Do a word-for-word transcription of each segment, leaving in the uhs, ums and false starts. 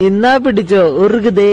इन्ना पिटिचो उर्गदे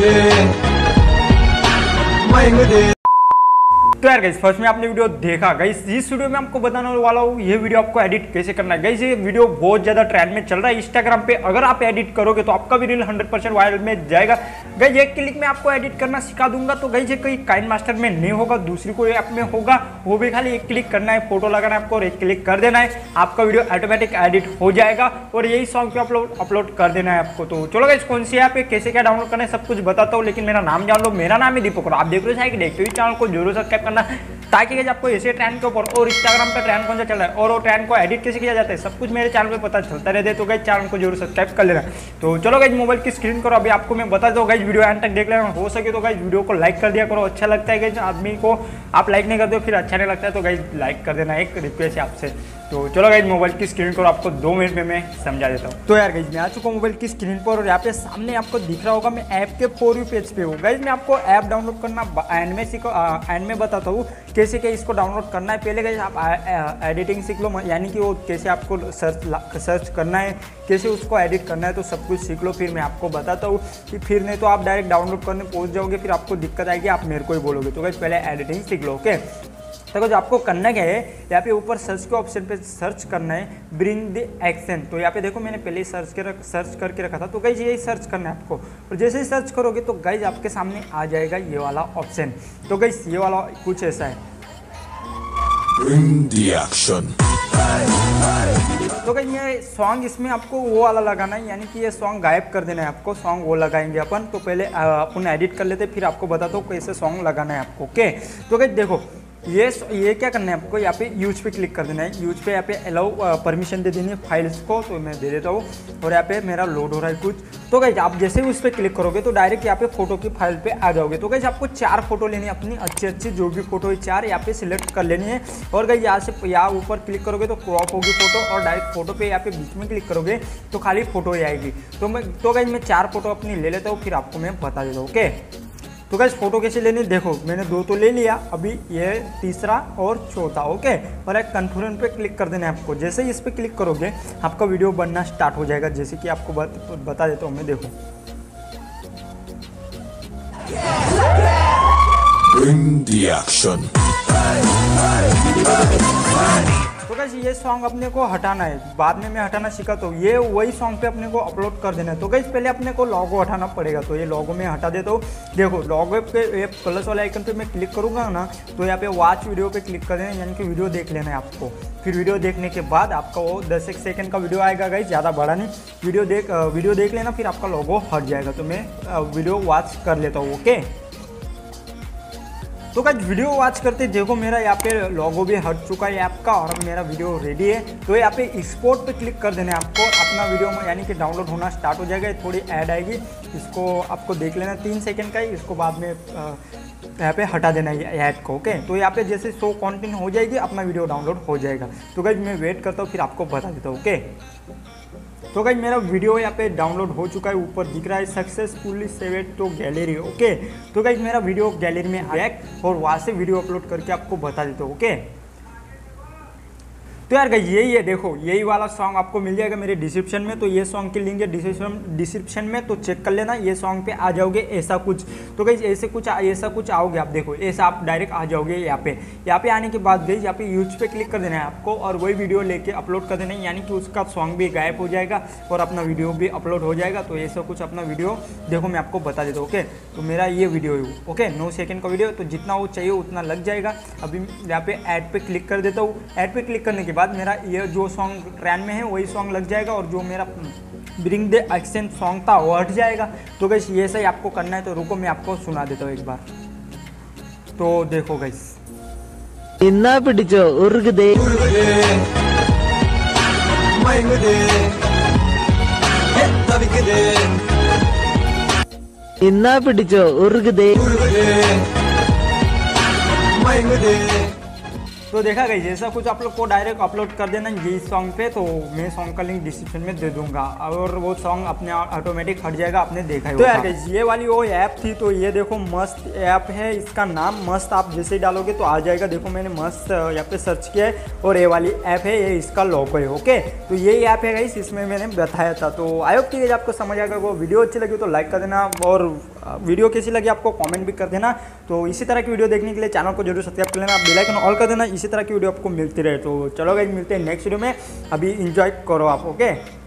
तो यार गाइस फर्स्ट में आपने वीडियो देखा गाइस, इस वीडियो में आपको बताने वाला हूँ ये वीडियो आपको एडिट कैसे करना है। गाइस ये वीडियो बहुत ज्यादा ट्रेंड में चल रहा है इंस्टाग्राम पे, अगर आप एडिट करोगे तो आपका भी रील हंड्रेड परसेंट वायरल में जाएगा। गाइस एक क्लिक में आपको एडिट करना सिखा दूंगा। तो गाइस ये कोई काइन मास्टर में नहीं होगा, दूसरी कोई ऐप में होगा, वो भी खाली एक क्लिक करना है, फोटो लगाना है आपको और एक क्लिक कर देना है, आपका वीडियो ऑटोमेटिक एडिट हो जाएगा और यही सॉन्ग पे अपलोड अपलोड कर देना है आपको। तो चलो गाइस कौन सी ऐप है, कैसे क्या डाउनलोड करना है सब कुछ बताता हूँ, लेकिन मेरा नाम जान लो। मेरा नाम है दीपक और आप देख रहे हो देखते हुए चैनल को जरूर सब्सक्राइब करना, ताकि गाइस आपको ऐसे ट्रेंड के ऊपर और इंस्टाग्राम पे ट्रेंड कौन सा चल रहा है और वो ट्रेंड को एडिट कैसे किया जाता है सब कुछ मेरे चैनल पे पता चलता रहता है। तो गाइस चैनल को जरूर सब्सक्राइब कर लेना। तो चलो गाइस मोबाइल की स्क्रीन करो, अभी आपको मैं बता दूं गाइस, वीडियो एंड तक देख लेना, हो सके तो गाइस वीडियो को लाइक कर दिया करो। अच्छा लगता है गाइस आदमी को, आप लाइक नहीं करते हो फिर अच्छा नहीं लगता है, तो गाइस लाइक कर देना, एक रिक्वेस्ट है आपसे। तो चलो गाइस मोबाइल की स्क्रीन पर आपको दो मिनट में मैं समझा देता हूँ। तो यार गाइस मैं आ चुका हूँ मोबाइल की स्क्रीन पर और यहाँ पे सामने आपको दिख रहा होगा मैं ऐप के फोर यू पेज पे हूँ। गाइस मैं आपको ऐप डाउनलोड करना एंड में सीखो, एंड में बताता हूँ कैसे क्या इसको डाउनलोड करना है। पहले गाइस आप एडिटिंग सीख लो, यानी कि वो कैसे आपको सर्च सर्च करना है, कैसे उसको एडिट करना है, तो सब कुछ सीख लो, फिर मैं आपको बताता हूँ। कि फिर नहीं तो आप डायरेक्ट डाउनलोड करने पहुँच जाओगे, फिर आपको दिक्कत आएगी, आप मेरे को ही बोलोगे। तो गाइस पहले एडिटिंग सीख लो। ओके देखो जो आपको करना क्या है, यहाँ पे ऊपर सर्च के ऑप्शन पे सर्च करना है ब्रिंग द एक्शन। तो यहाँ पे देखो मैंने पहले ही सर्च के रख सर्च करके रखा था, तो गाइस यही सर्च करना है आपको। और जैसे ही सर्च करोगे तो गाइस आपके सामने आ जाएगा ये वाला ऑप्शन। तो गाइस ये वाला कुछ ऐसा है, Bring the action. तो गाइस ये सॉन्ग इसमें आपको वो वाला लगाना है, यानी कि ये सॉन्ग गायब कर देना है आपको। सॉन्ग वो लगाएंगे अपन, तो पहले अपन एडिट कर लेते, फिर आपको बताता हूँ कैसे सॉन्ग लगाना है आपको। ओके तो गाइस देखो ये ये क्या करना है आपको, यहाँ पे यूज पे क्लिक कर देना है। यूज पे यहाँ पे अलाउ परमिशन दे देनी है फाइल्स को, तो मैं दे देता हूँ। और यहाँ पे मेरा लोड हो रहा है कुछ। तो गाइस आप जैसे ही उस पर क्लिक करोगे तो डायरेक्ट यहाँ पे फोटो की फाइल पे आ जाओगे। तो गाइस आपको चार फोटो लेनी है अपनी, अच्छी अच्छी जो भी फोटो है चार यहाँ पे सिलेक्ट कर लेनी है। और गाइस यहाँ से यहाँ ऊपर क्लिक करोगे तो क्रॉप होगी फोटो, और डायरेक्ट फोटो पे यहाँ पे बीच में क्लिक करोगे तो खाली फोटो ही आएगी। तो मैं तो गाइस मैं चार फोटो अपनी ले लेता हूँ, फिर आपको मैं बता देता हूँ। ओके तो गाइस फोटो कैसे लेनी, देखो मैंने दो तो ले लिया, अभी ये तीसरा और चौथा। ओके और एक कन्फर्म पे क्लिक कर देना है आपको। जैसे ही इस पे क्लिक करोगे आपका वीडियो बनना स्टार्ट हो जाएगा, जैसे कि आपको बत, बता देता हूँ मैं। देखो Bring the action. तो गाइस ये सॉन्ग अपने को हटाना है, बाद में मैं हटाना सीखा, तो ये वही सॉन्ग पे अपने को अपलोड कर देना है। तो गाइस पहले अपने को लोगो हटाना पड़ेगा, तो ये लोगो में हटा देता हूँ। देखो लोगो पे ये प्लस वाले आइकन पे मैं क्लिक करूँगा ना, तो यहाँ पे वॉच वीडियो पे क्लिक कर देना, यानी कि वीडियो देख लेना है आपको। फिर वीडियो देखने के बाद आपका वो दस एक सेकंड का वीडियो आएगा गाइस, ज़्यादा बड़ा नहीं। वीडियो देख वीडियो देख लेना, फिर आपका लोगो हट जाएगा। तो मैं वीडियो वॉच कर लेता हूँ। ओके तो गाइस वीडियो वॉच करते देखो मेरा यहाँ पे लोगो भी हट चुका है ऐप का, और मेरा वीडियो रेडी है। तो यहाँ पे एक्सपोर्ट पे क्लिक कर देना है आपको, अपना वीडियो में यानी कि डाउनलोड होना स्टार्ट हो जाएगा। थोड़ी ऐड आएगी, इसको आपको देख लेना, तीन सेकंड का ही, इसको बाद में यहाँ पे हटा देना है ऐड को। ओके तो यहाँ पे जैसे शो कंटिन्यू हो जाएगी अपना वीडियो डाउनलोड हो जाएगा। तो गाइस मैं वेट करता हूँ, फिर आपको बता देता हूँ। ओके तो गाइस मेरा वीडियो यहाँ पे डाउनलोड हो चुका है, ऊपर दिख रहा है successfully saved to gallery. Okay तो गाइस मेरा वीडियो गैलरी में आया और वहाँ से वीडियो अपलोड करके आपको बता देता हूँ। ओके तो यार गाइस यही है, देखो यही वाला सॉन्ग आपको मिल जाएगा मेरे डिस्क्रिप्शन में। तो ये सॉन्ग की लिंक है डिस्क्रिप्शन डिस्क्रिप्शन में, तो चेक कर लेना, ये सॉन्ग पे आ जाओगे ऐसा कुछ। तो गाइस ऐसे कुछ ऐसा कुछ आओगे आप, देखो ऐसा आप डायरेक्ट आ जाओगे यहाँ पे। यहाँ पे आने के बाद गाइस यहाँ पे यूज पे क्लिक कर देना है आपको, और वही वीडियो लेके अपलोड कर देना है, यानी कि उसका सॉन्ग भी गायब हो जाएगा और अपना वीडियो भी अपलोड हो जाएगा। तो ऐसा कुछ अपना वीडियो देखो मैं आपको बता देता हूँ। ओके तो मेरा ये वीडियो है, ओके नौ सेकेंड का वीडियो, तो जितना वो चाहिए उतना लग जाएगा। अभी यहाँ पे ऐड पे क्लिक कर देता हूँ। ऐड पे क्लिक करने के बाद मेरा ये जो सॉन्ग ट्रेंड में है वही सॉन्ग लग जाएगा, और जो मेरा ब्रिंग द एक्शन सॉन्ग था वो हट जाएगा। तो गाइस ये सही आपको करना है, तो रुको मैं आपको सुना देता हूँ एक बार। तो देखो गाइस इन्ना पिटिचो उर्गदे इन्ना पिटिचो उर्गदे तो देखा गई जैसा कुछ आप लोग को डायरेक्ट अपलोड कर देना ये सॉन्ग पे, तो मैं सॉन्ग का लिंक डिस्क्रिप्शन में दे दूंगा और वो सॉन्ग अपने ऑटोमेटिक हट जाएगा, आपने देखा ही। तो यार गाइस ये वाली वो ऐप थी, तो ये देखो मस्त ऐप है, इसका नाम मस्त आप जैसे ही डालोगे तो आ जाएगा। देखो मैंने मस्त यहाँ पे सर्च किया है और ये वाली ऐप है, ये इसका लोगो है। ओके तो ये ऐप है गाइस, इसमें मैंने बताया था। तो आई होप कि आपको समझ आएगा। वो वीडियो अच्छी लगी तो लाइक कर देना और वीडियो कैसी लगी आपको कमेंट भी कर देना। तो इसी तरह की वीडियो देखने के लिए चैनल को जरूर सब्सक्राइब कर लेना, बेल आइकन ऑल कर देना, इसी तरह की वीडियो आपको मिलती रहे। तो चलो गाइस मिलते हैं नेक्स्ट वीडियो में, अभी इंजॉय करो आप। ओके।